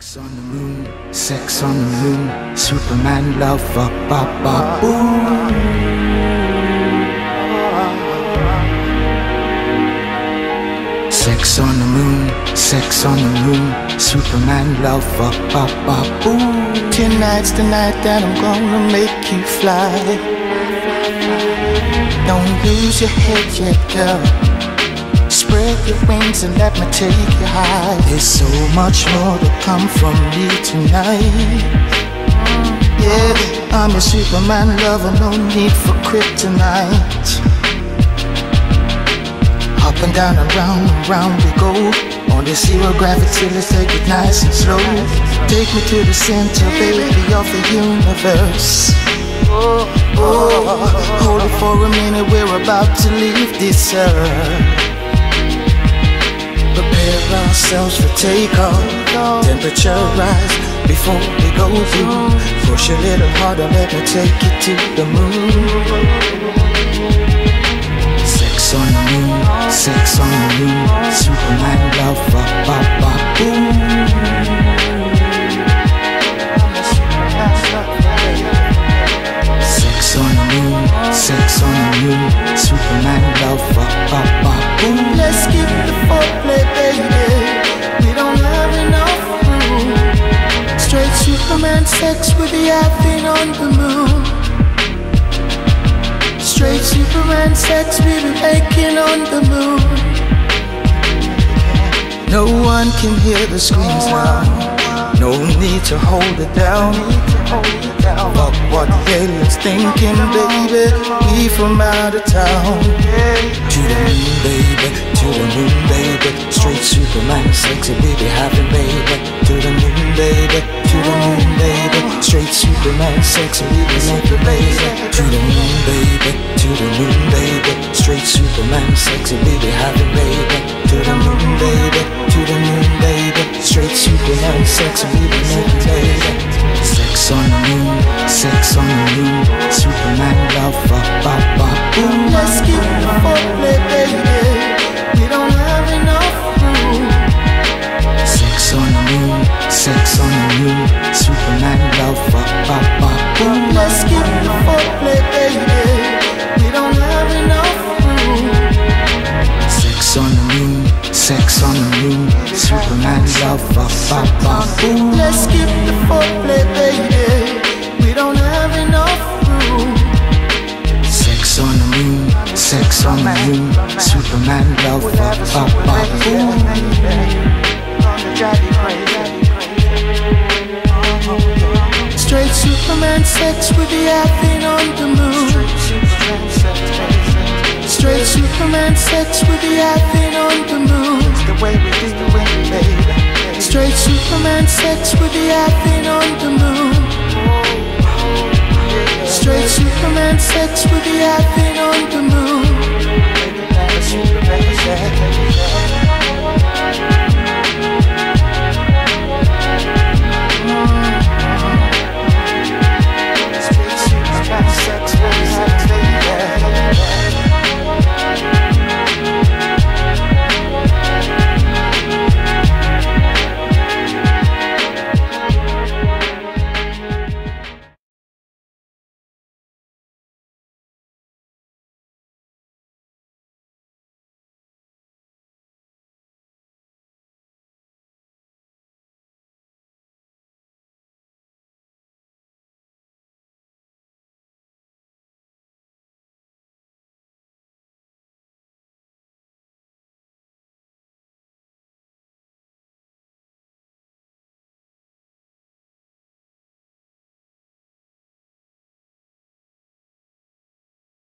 Sex on the moon, sex on the moon, Superman love, ba ba ba boom. Sex on the moon, sex on the moon, Superman love, ba ba ba boom. Tonight's the night that I'm gonna make you fly. Don't lose your head yet, girl. Spread your wings and let me take you high. There's so much more to come from me tonight. Yeah, I'm your Superman lover, no need for kryptonite. Up and down and round we go. On this zero gravity, let's take it nice and slow. Take me to the center, baby, of the universe. Oh, hold it for a minute, we're about to leave this earth. Prepare ourselves for takeoff. Temperature rise before we go through. Push a little harder, let me take you to the moon. Sex on the moon, sex on the moon, Superman love, ba ba ba boom. Sex on the moon, sex on the moon, Superman love, ba ba ba boom. Let's skip the foreplay, baby. We don't have enough room. Straight Superman sex with the outfit on the moon. Straight Superman sex we be making on the moon. No one can hear the screams now. No need to hold it down. Fuck what the aliens thinking, baby. We from out of town. To the moon, baby, to the moon, baby. Straight Superman sexy, we be having, baby. To the moon, baby, to the moon, baby. Straight Superman sexy, we be making, baby. To the moon, baby, to the moon, baby. Straight Superman sexy, we be having, baby. To the moon, baby, to the moon, baby. Straight Superman sexy, we be making, baby. Sex on the moon, sex on the moon, Superman love, ba ba ba boom. Let's skip the foreplay, baby. We don't have enough room. Sex on the moon, sex on the moon, Superman love, ba ba ba boom. Let's skip the foreplay, baby. We don't have enough room. Sex on the moon, sex on the moon, Superman love, ba ba ba boom. Let's skip the foreplay, baby. We don't have enough room. Sex on the moon, sex on the moon, Superman love, ba ba ba boom. Straight Superman sex with the outfit on the moon. Straight Superman sex with the outfit on the moon. The way we do it, baby. Straight Superman sex with the outfit on the moon. Straight Superman sex with the outfit on the moon.